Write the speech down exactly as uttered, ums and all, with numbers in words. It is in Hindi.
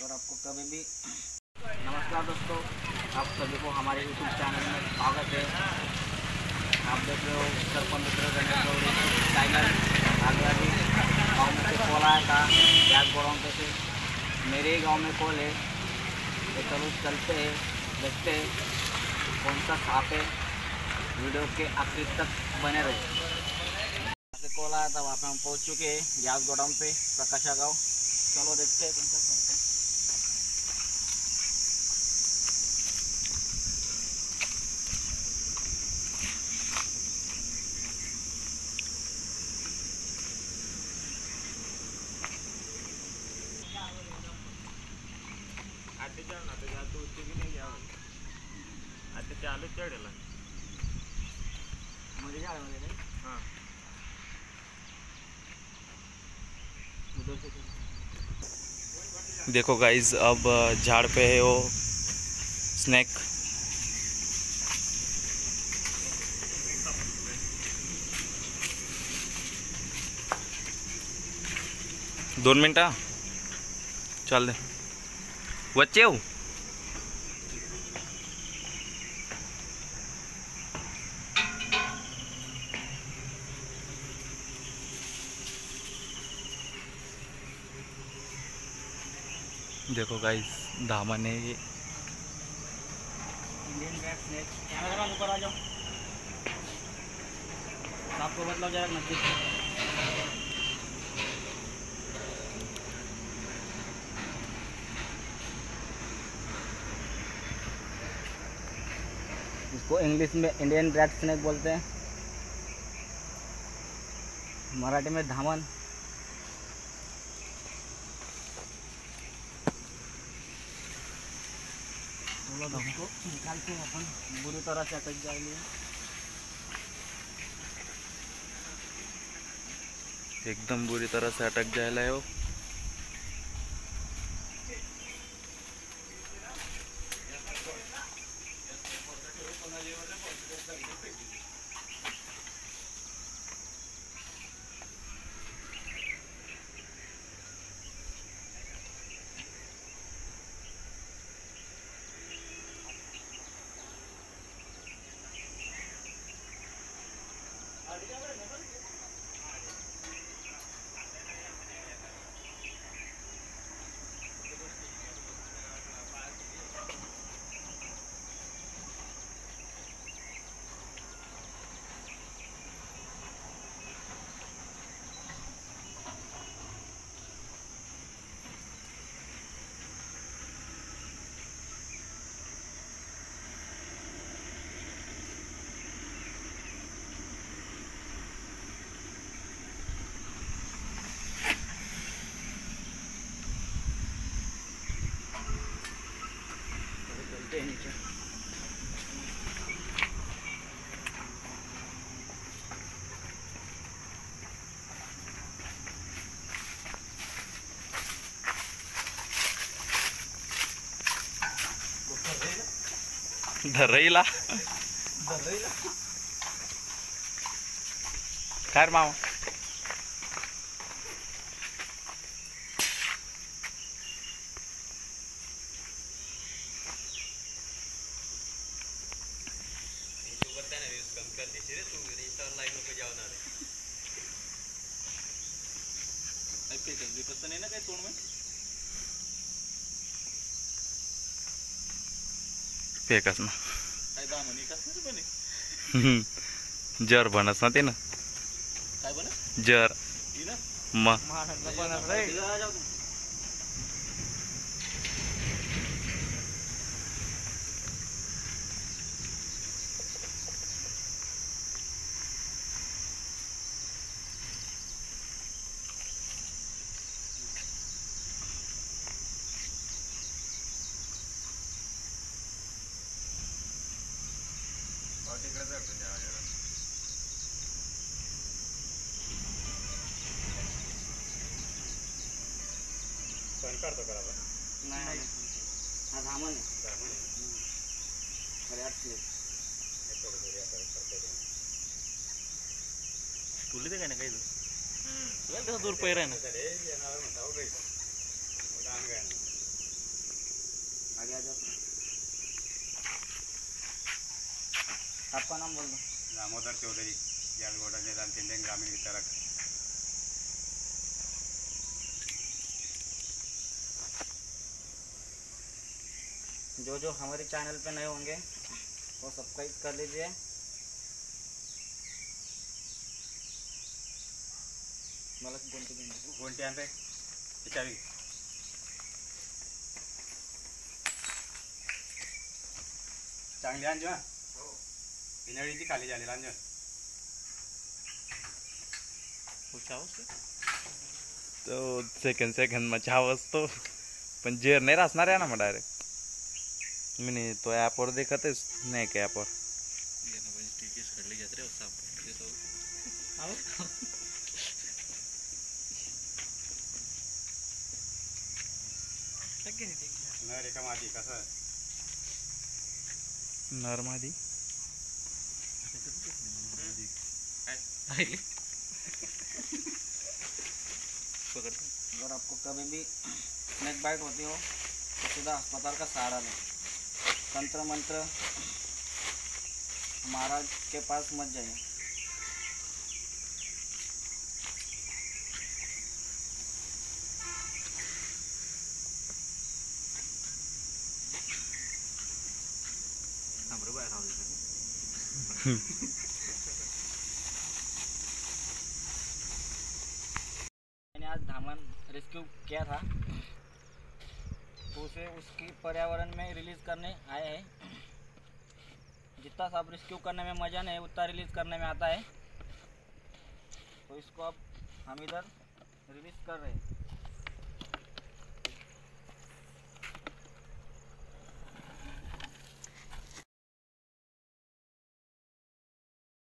अगर आपको कभी भी नमस्कार दोस्तों, आप सभी को हमारे यूट्यूब चैनल में स्वागत है। आप देख रहे हो सरपंच मित्र गणेश गौड़ी चैनल। आगे अभी गाँव में से कॉल आया था गैस गोडाउन पे से, मेरे ही गाँव में कॉल है। तो चलो चलते हैं, देखते हैं कौन सा सांप है। वीडियो के आखिर तक बने रहे। कॉल आया था, वहाँ पे हम पहुँच चुके हैं गैस गोडाउन पे प्रकाशा गाँव। चलो देखते हैं कौन सा सांप है। आते जाओ ना तो जाते उससे भी नहीं गया आते चालू चढ़ेला मुझे जा रहा है। हाँ उधर से देखो गाइज, अब झाड़ पे है वो स्नैक। दोन मिनटा चल दे बच्चे हो। देखो गाइस, दामन है ये। Indian red snake. कैमरा ऊपर आ जाओ, आपको बदलाव जरा नजदीक से। इसको इंग्लिश में इंडियन रेड स्नेक बोलते हैं, मराठी में धामन। इसको निकालते हैं अपन, बुरी तरह से अटक जाएंगे। एकदम बुरी तरह से अटक जाएला है वो। चलते हैं नीचे। धरईला काय मामा नहीं ना काही तोंड में फेकस ना काय दामन एकाच नाही बने जर बनस ना ते ना काय बने जर ही ना म महाराष्ट्र बनस रे। आ जाओ तुम और तिकडे चढतो जावा जरा पण काढतो करायला नहीं नहीं, हाँ धामन है। धामन है। Red snake. थोड़ी थोड़ी असर करते रहेंगे तुले ते काय ना काही तू दूर पैर आहे ना जनावर म्हणता हो गाइस, गाण गाण आगे आ जाओ। आपका नाम बोल दो। दामोदर चौधरी, जालगोड़ा मैदान तिंडेन ग्रामीण वितरक। जो जो हमारे चैनल पे नए होंगे वो सब्सक्राइब कर लीजिए। मला कोणते कोणते कोणते आणते विचारी चांगली आणजो हा पिनळीची खाली झालेली आणजो. तो सेकंड सेकंड में चावस तो पण जेर नहीं रासणार आहे ना मग डायरेक्ट मी तो ॲपवर देखतच नाही का ॲपवर नर एका माझी कसं नरमादी अगर आपको कभी भी स्नेक बाइट होती हो तो सीधा अस्पताल का सहारा लें। तंत्र मंत्र महाराज के पास मत जाइए। मैंने आज धामन रेस्क्यू किया था तो उसे उसकी पर्यावरण में रिलीज़ करने आए हैं। जितना सब रेस्क्यू करने में मज़ा नहीं उतना रिलीज़ करने में आता है, तो इसको अब हम इधर रिलीज़ कर रहे हैं।